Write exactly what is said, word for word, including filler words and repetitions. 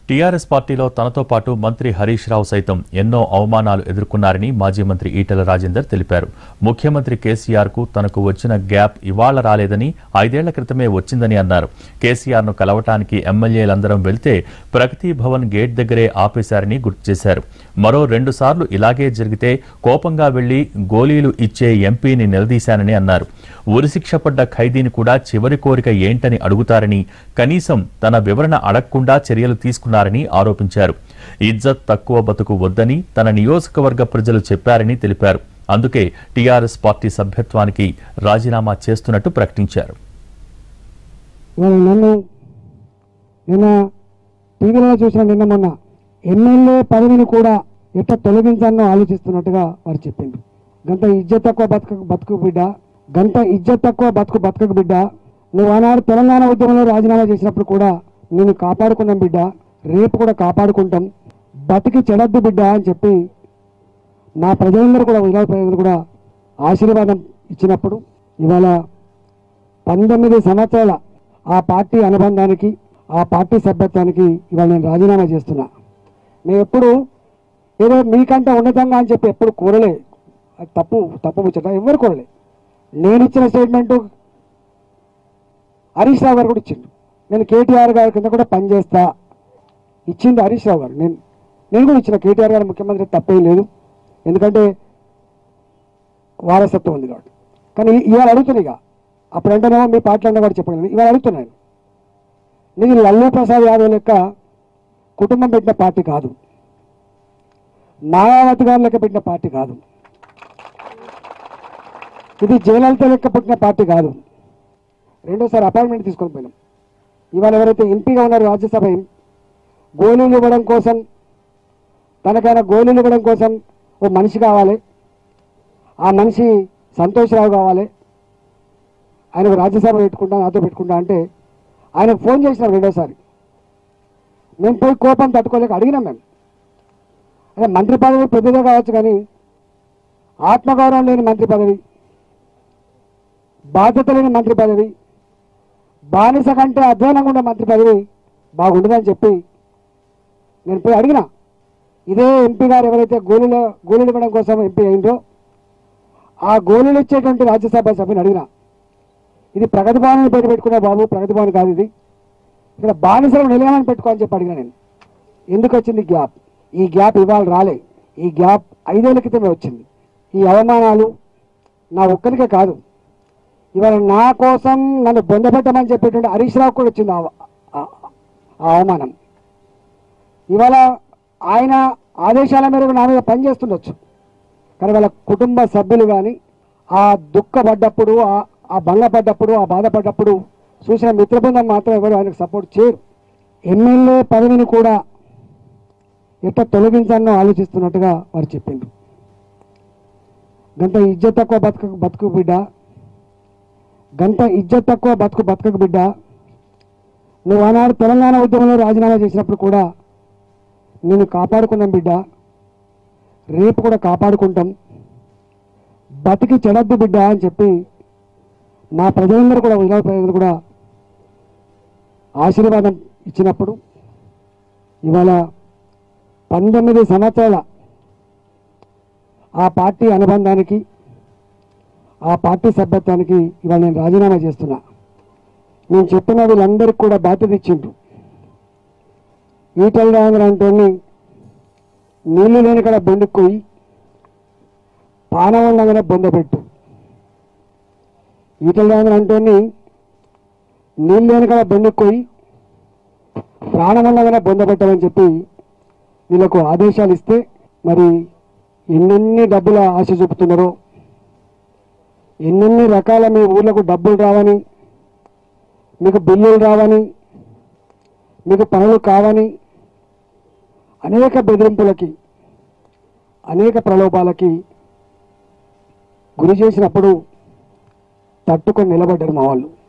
TRS పార్టీలో తనతో పాటు మంత్రి హరీష్ రావు సైతం ఎన్నో అవమానాలు ఎదుర్కొన్నారని మాజీ మంత్రి ఈటెల రాజేందర్ తెలిపారు. ముఖ్యమంత్రి కేసీఆర్ కు తనకు వచ్చిన గ్యాప్ ఇవాళ రాలేదని, ఐదేళ్ల క్రితమే వచ్చిందని అన్నారు. కేసీఆర్ ను కలవటానికి ఎమ్మెల్యేలందరం వెళ్తే ప్రగతి భవన్ గేట్ దగ్గరే ఆపేశారని గుర్తు చేశారు. మరో రెండు సార్లు ఇలాగే జరిగితే కోపంగా వెళ్లి గోళీలు ఇచ్చే ఎంపీని నిలదీశానని అన్నారు. ఉరిశిక్ష పడ్డ ఖైదీని కూడా చివరి కోరిక ఏంటని అడుగుతారని, కనీసం తన వివరణ అడగకుండా చర్యలు తీసుకున్నారని ఆరోపించారు. ఇజ్జత్ తక్కువ బతుకు వద్దని తన నియోజకవర్గ ప్రజలు చెప్పారని తెలిపారు. అందుకే టీఆర్ఎస్ పార్టీ సభ్యత్వానికి రాజీనామా చేస్తున్నట్టు ప్రకటించారు. ఎమ్మెల్యే పదవిని కూడా ఎట్లా తొలగించాలని ఆలోచిస్తున్నట్టుగా వారు చెప్పింది. గంట ఇజ్జత్ తక్కువ బతుకు బతుకు బిడ్డ గంట ఇజ్జత్ తక్కువ బతుకు బతుకు బిడ్డ నువ్వు ఆనాడు తెలంగాణ ఉద్యమంలో రాజీనామా చేసినప్పుడు కూడా నేను కాపాడుకున్నాం బిడ్డ, రేపు కూడా కాపాడుకుంటాం, బతికి చెడద్దు బిడ్డ అని చెప్పి మా ప్రజలందరూ కూడా విధాన ప్రజలందరూ కూడా ఆశీర్వాదం ఇచ్చినప్పుడు ఇవాళ పంతొమ్మిది సంవత్సరాల ఆ పార్టీ అనుబంధానికి, ఆ పార్టీ సభ్యత్వానికి ఇవాళ నేను రాజీనామా చేస్తున్నా. మేము ఎప్పుడు ఏదో మీకంటే ఉన్నతంగా అని చెప్పి ఎప్పుడు కోరలే. తప్పు తప్పు ముచ్చట ఎవరు కోరలే. నేను ఇచ్చిన స్టేట్మెంటు హరీష్ రావు గారు కూడా ఇచ్చిండు. నేను కేటీఆర్ గారి కింద కూడా పనిచేస్తా ఇచ్చింది హరీష్ రావు గారు. నేను నేను కూడా ఇచ్చిన కేటీఆర్ గారు ముఖ్యమంత్రి తప్పేం లేదు, ఎందుకంటే వారసత్వం ఉంది కాబట్టి. కానీ ఇవాళ అడుగుతున్నాయి, ఇక అప్పుడు అంటేనేమో మీ పార్టీలో అన్న కూడా చెప్పండి, ఇవాళ అడుగుతున్నాను. నీకు లల్లూ ప్రసాద్ యాదవ్ లెక్క కుటుంబం పెట్టిన పార్టీ కాదు, మాయావతి గారి లెక్క పెట్టిన పార్టీ కాదు, ఇది జయలలిత లెక్క పుట్టిన పార్టీ కాదు. రెండోసారి అపాయింట్మెంట్ తీసుకొని పోయినాం. ఇవాళ ఎవరైతే ఎంపీగా ఉన్నారో రాజ్యసభ, గోళీలు ఇవ్వడం కోసం, తనకైనా గోళీలు ఇవ్వడం కోసం ఓ మనిషి కావాలి, ఆ మనిషి సంతోష్ రావు కావాలి, ఆయనకు రాజ్యసభ పెట్టుకుంటా నాతో పెట్టుకుంటా అంటే ఆయనకు ఫోన్ చేసినాం రెండోసారి. మేము పోయి కోపం తట్టుకోలేక అడిగినాం. మేము అదే మంత్రి పదవి పెద్దదే కావచ్చు, కానీ ఆత్మగౌరవం లేని మంత్రి పదవి, బాధ్యత లేని మంత్రి పదవి, బానిస కంటే అధ్వానంగా ఉండే మంత్రి పదవి బాగుండదని చెప్పి నేను పోయి అడిగిన. ఇదే ఎంపీ గారు ఎవరైతే గోళీలో గోళీలు ఇవ్వడం కోసం ఎంపీ అయిందో ఆ గోళీలు ఇచ్చేటువంటి రాజ్యసభ సభ్యుని అడిగిన, ఇది ప్రగతి భవన్ పేరు పెట్టుకునే బాబు, ప్రగతి భవన్ కాదు ఇది, ఇక్కడ బానిసలు నిలయమని పెట్టుకోని చెప్పి అడిగిన. నేను ఎందుకు వచ్చింది గ్యాప్? ఈ గ్యాప్ ఇవాళ రాలే, ఈ గ్యాప్ ఐదేళ్ల క్రితమే వచ్చింది. ఈ అవమానాలు నా ఒక్కరికే కాదు, ఇవాళ నా కోసం నన్ను బొందపెట్టమని చెప్పేటువంటి హరీష్ రావు కూడా వచ్చింది ఆ అవమానం. ఇవాళ ఆయన ఆదేశాల మేరకు నా మీద పనిచేస్తుండొచ్చు, కానీ వాళ్ళ కుటుంబ సభ్యులు కానీ ఆ దుఃఖపడ్డప్పుడు, ఆ భంగపడ్డప్పుడు, ఆ బాధపడ్డప్పుడు చూసిన మిత్రబృందం మాత్రం ఎవరు ఆయనకు సపోర్ట్ చేయరు. ఎమ్మెల్యే పదవిని కూడా ఎట్లా తొలగించాలని ఆలోచిస్తున్నట్టుగా వారు చెప్పిండ్రు. గంట ఇజ్జత్ తక్కువ బతుకు బతుకు బిడ్డ గంట ఇజ్జత్ తక్కువ బతుకు బతుకు బిడ్డ నువ్వు ఆనాడు తెలంగాణ ఉద్యమంలో రాజీనామా చేసినప్పుడు కూడా నేను కాపాడుకున్నాం బిడ్డ, రేపు కూడా కాపాడుకుంటాం, బతికి చెడద్దు బిడ్డ అని చెప్పి మా ప్రజలందరూ కూడా విధాన ప్రజలందరూ కూడా ఆశీర్వాదం ఇచ్చినప్పుడు ఇవాళ పంతొమ్మిది సంవత్సరాల ఆ పార్టీ అనుబంధానికి, ఆ పార్టీ సభ్యత్వానికి ఇవాళ నేను రాజీనామా చేస్తున్నా. నేను చెప్పిన వీళ్ళందరికీ కూడా బాధ్యత ఇచ్చిండ్రు. ఈటెల రాజేందర్ అంటే నీళ్లు లేని కూడా బొండుకుపోయి పానం ఉండగానే బొందపెట్టు. ఈటెల రాజేందర్ అంటే నీళ్ళు లేని కూడా బొండుకుపోయి ప్రాణం ఉండగానే బొందపెట్టమని చెప్పి వీళ్ళకు ఆదేశాలు ఇస్తే మరి ఎన్నెన్ని డబ్బుల ఆశ చూపుతున్నారో, ఎన్నెన్ని రకాల మీ ఊళ్ళకు డబ్బులు రావని, మీకు బిల్లులు రావని, మీకు పనులు కావని అనేక బెదిరింపులకి, అనేక ప్రలోభాలకి గురి చేసినప్పుడు తట్టుకొని నిలబడ్డారు మా వాళ్ళు.